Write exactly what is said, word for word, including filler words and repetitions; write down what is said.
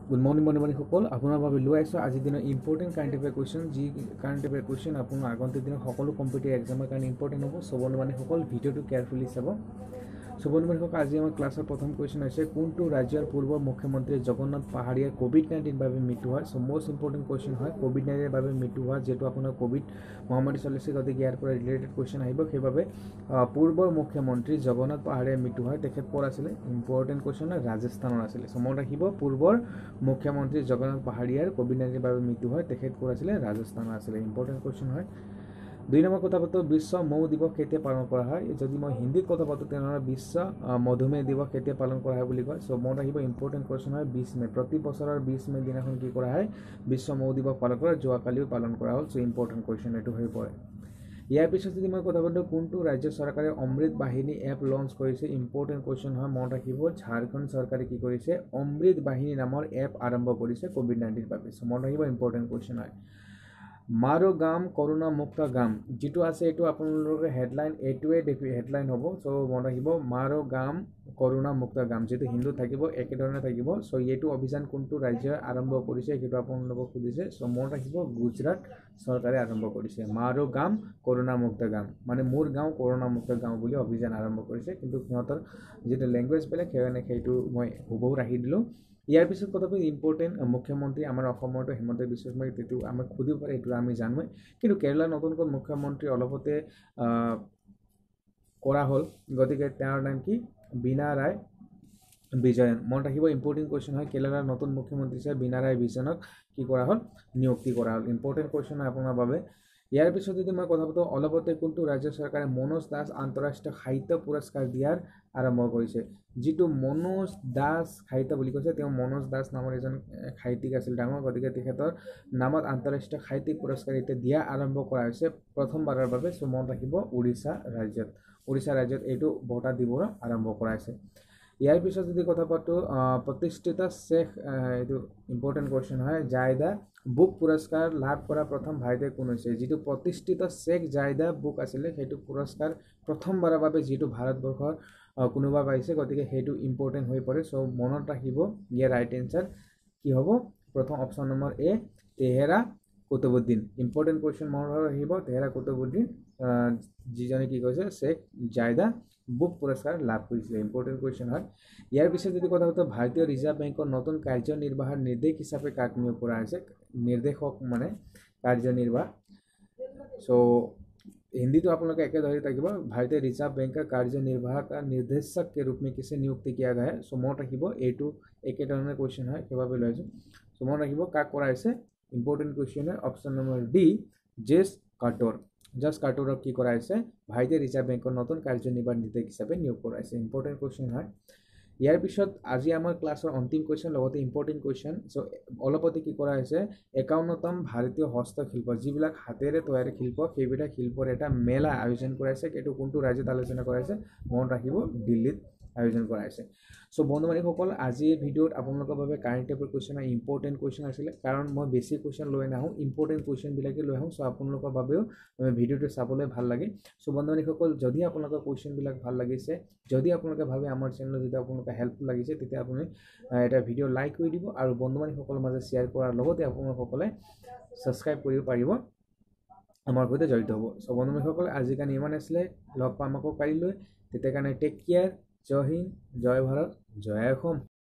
Good morning বন্ধুসকল, আপোনাৰ বাবে লৈ আহিছোঁ আজিৰ দিনৰ ইম্পৰ্টেণ্ট কাৰেণ্ট এফেয়াৰ কুৱেশ্যন। যি কাৰেণ্ট এফেয়াৰ কুৱেশ্যন আপোনাৰ আগন্তুক দিনৰ সকলো কম্পিটিটিভ এক্সামৰ কাৰণে ইম্পৰ্টেণ্ট হ'ব। চ' বন্ধুসকল ভিডিঅ'টো কেয়াৰফুলি চাব। চ' বন্ধুসকল, আজি আমাৰ ক্লাছৰ প্ৰথম কুৱেশ্যন হৈছে কোনটো ৰাজ্যৰ পূৰ্ব মুখ্যমন্ত্ৰী জগন্নাথ পাহাৰীয়াৰ কোভিড নাইণ্টিন বাবে মৃত্যু হয়। চ' মষ্ট ইম্পৰ্টেণ্ট কুৱেশ্যন হয় কোভিড নাইণ্টিনৰ বাবে মৃত্যু হোৱা, যিহেতু আপোনাৰ কোভিড মহামাৰী চলিছে, গতিকে ইয়াৰ পৰা ৰিলেটেড কুৱেশ্যন আহিব। সেইবাবে পূৰ্বৰ মুখ্যমন্ত্ৰী জগন্নাথ পাহাৰীয়াৰ মৃত্যু হয়। তেখেত ক'ৰ আছিলে? ইম্পৰ্টেণ্ট কুৱেশ্যন হয়, ৰাজস্থানৰ আছিলে। চ' মনত ৰাখিব, পূৰ্বৰ মুখ্যমন্ত্ৰী জগন্নাথ পাহাৰীয়াৰ কোভিড নাইণ্টিনৰ বাবে মৃত্যু হয়। তেখেত ক'ৰ আছিলে? ৰাজস্থানৰ আছিলে। ইম্পৰ্টেণ্ট কুৱেশ্যন হয়। দুই নম্বৰ কথা পাতোঁ, বিশ্ব মৌ দিৱস কেতিয়া পালন কৰা হয়? যদি মই হিন্দীত কথা পাতোঁ তেনেহ'লে বিশ্ব মধুমেহ দিৱস কেতিয়া পালন কৰা হয় বুলি কয়। চ' মনত ৰাখিব, ইম্পৰ্টেণ্ট কুৱেশ্যন হয় বিছ মে'। প্ৰতি বছৰৰ বিছ মে' দিনাখন কি কৰা হয়? বিশ্ব মৌ দিৱস পালন কৰা। যোৱাকালিও পালন কৰা হ'ল। চ' ইম্পৰ্টেণ্ট কুৱেশ্যন এইটো হৈ পৰে। ইয়াৰ পিছত যদি মই কথা পাতোঁ, কোনটো ৰাজ্য চৰকাৰে অমৃত বাহিনী এপ লঞ্চ কৰিছে? ইম্পৰ্টেণ্ট কুৱেশ্যন হয়, মনত ৰাখিব, ঝাৰখণ্ড চৰকাৰে কি কৰিছে? অমৃত বাহিনী নামৰ এপ আৰম্ভ কৰিছে কোভিড নাইণ্টিন বাবে। চ' মনত ৰাখিব, ইম্পৰ্টেণ্ট কুৱেশ্যন হয়। মাৰো গাম কৰোণা মুক্ত গাম যিটো আছে এইটো আপোনালোকৰ হেডলাইন এইটোৱে হেডলাইন হ'ব। চ' মনত ৰাখিব, মাৰো গাম কৰোণা মুক্ত গাম, যিটো হিন্দীত থাকিব একেধৰণে থাকিব। চ' এইটো অভিযান কোনটো ৰাজ্যই আৰম্ভ কৰিছে সেইটো আপোনালোকক সুধিছে। চ' মনত ৰাখিব, গুজৰাট চৰকাৰে আৰম্ভ কৰিছে। মাৰো গাম কৰোণা মুক্ত গাম মানে মোৰ গাঁও কৰোণা মুক্ত গাঁও বুলি অভিযান আৰম্ভ কৰিছে, কিন্তু সিহঁতৰ যিটো লেংগুৱেজ বেলেগ সেইকাৰণে সেইটো মই হুবহু ৰাখি দিলোঁ। ইয়াৰ পিছত কথা পাতি ইম্পৰ্টেণ্ট মুখ্যমন্ত্ৰী আমাৰ অসমৰতো হিমন্ত বিশ্ব শৰ্মাই, সেইটো আমাক সুধিব পাৰে, এইটো আমি জানোৱেই। কিন্তু কেৰেলাৰ নতুনকৈ মুখ্যমন্ত্ৰী অলপতে কৰা হ'ল, গতিকে তেওঁৰ নাম কি? পিনাৰায় বিজয়ন। মনত ৰাখিব, ইম্পৰ্টেণ্ট কুৱেশ্যন হয়। কেৰেলাৰ নতুন মুখ্যমন্ত্ৰী হিচাপে পিনাৰায় বিজয়নক কি কৰা হ'ল? নিযুক্তি কৰা হ'ল। ইম্পৰ্টেণ্ট কুৱেশ্যন হয় আপোনাৰ বাবে। ইয়াৰ পিছত যদি মই কথা পাতোঁ, অলপতে কোনটো ৰাজ্য চৰকাৰে মনোজ দাস আন্তঃৰাষ্ট্ৰীয় সাহিত্য পুৰস্কাৰ দিয়াৰ আৰম্ভ কৰিছে? যিটো মনোজ দাস সাহিত্য বুলি কৈছে, তেওঁ মনোজ দাস নামৰ এজন সাহিত্যিক আছিল ডাঙৰ, গতিকে তেখেতৰ নামত আন্তঃৰাষ্ট্ৰীয় সাহিত্যিক পুৰস্কাৰ এতিয়া দিয়া আৰম্ভ কৰা হৈছে প্ৰথমবাৰৰ বাবে। চ' মনত ৰাখিব, উৰিষ্যা ৰাজ্যত উৰিষ্যা ৰাজ্যত এইটো বঁটা দিবলৈ আৰম্ভ কৰাইছে। ইয়াৰ পিছত যদি কথা পাতোঁ, প্ৰতিষ্ঠিত শ্বেখ, এইটো ইম্পৰ্টেণ্ট কুৱেশ্যন হয়, জায়দা বুক পুৰস্কাৰ লাভ কৰা প্ৰথম ভাৰতীয় কোন হৈছে? যিটো প্ৰতিষ্ঠিত শ্বেখ জায়দা বুক আছিলে, সেইটো পুৰস্কাৰ প্ৰথমবাৰৰ বাবে যিটো ভাৰতবৰ্ষৰ কোনোবা পাইছে, গতিকে সেইটো ইম্পৰ্টেণ্ট হৈ পৰে। চ' মনত ৰাখিব, ইয়াৰ ৰাইট এনচাৰ কি হ'ব? প্ৰথম option number A, Tahera Qutbuddin. Important question মনত ৰাখিব, তেহেৰা কুতুবুদ্দিন যিজনে কি কৈছে শ্বেখ জায়দা বুক পুৰস্কাৰ লাভ কৰিছিলে। ইম্পৰ্টেণ্ট কুৱেশ্যন হয়। ইয়াৰ পিছত যদি কথা পাতোঁ, ভাৰতীয় ৰিজাৰ্ভ বেংকৰ নতুন কাৰ্যনিৰ্বাহৰ নিৰ্দেশ হিচাপে কাক নিয়োগ কৰা হৈছে? নিৰ্দেশক মানে কাৰ্যনিৰ্বাহ। চ' हिंदी तो आप लोग एक धरी থাকিব, भारतीय रिजर्व बैंक का कार्यनिर्वाहक निर्देशक के रूप में किसे नियुक्ति किया गया है? सो মনত ৰাখিব, এইটো একেধৰণৰ কুৱেশ্যন হয়, সেইবাবে লৈছো। সো মনত ৰাখিব, কাক কৰা হৈছে? ইম্পৰ্টেণ্ট কুৱেশ্যন হয়, option number D, Jess Carter. Jess কাৰ্টৰক কি কৰা হৈছে? ভাৰতীয় ৰিজাৰ্ভ বেংকৰ নতুন কাৰ্যনিৰ্বাহক নিৰ্দেশক হিচাপে নিয়োগ কৰা হৈছে। ইম্পৰ্টেণ্ট কুৱেশ্যন হয়। ইয়াৰ পিছত আজি আমাৰ ক্লাছৰ অন্তিম কুৱেশ্যন, লগতে ইম্পৰ্টেণ্ট কুৱেশ্যন। চ' অলপতে কি কৰা হৈছে? একাৱন্নতম ভাৰতীয় হস্তশিল্প, যিবিলাক হাতেৰে তৈয়াৰী শিল্প, সেইবিলাক শিল্পৰ এটা মেলা আয়োজন কৰাইছে। এইটো কোনটো ৰাজ্যত আলোচনা কৰাইছে? মনত ৰাখিব, দিল্লীত আয়োজন কৰাইছে। চ' বন্ধু বান্ধৱীসকল, আজিৰ ভিডিঅ'ত আপোনালোকৰ বাবে current affair question important question আছিলে, কাৰণ মই বেছি কুৱেশ্যন লৈ নাহোঁ, ইম্পৰ্টেণ্ট কুৱেশ্যনবিলাকে লৈ আহোঁ। চ' আপোনালোকৰ বাবেও ভিডিঅ'টো চাবলৈ ভাল লাগে। চ' বন্ধু বান্ধৱীসকল, যদি আপোনালোকৰ কুৱেশ্যনবিলাক ভাল লাগিছে, যদি আপোনালোকে ভাবে আমাৰ চেনেলত যদি আপোনালোকে হেল্পফুল লাগিছে, তেতিয়া আপুনি এটা ভিডিঅ' লাইক কৰি দিব আৰু বন্ধু বান্ধৱীসকলৰ মাজত শ্বেয়াৰ কৰাৰ লগতে আপোনালোকসকলে ছাবস্ক্ৰাইব কৰিব পাৰিব, আমাৰ সৈতে জড়িত হ'ব। চ' বন্ধু বান্ধৱীসকল, আজিৰ কাৰণে ইমান আছিলে। লগ পাম আকৌ কালিলৈ। তেতিয়া কাৰণে টেক কেয়াৰ। জয় হিন্দ, জয় ভাৰত, জয় অসম।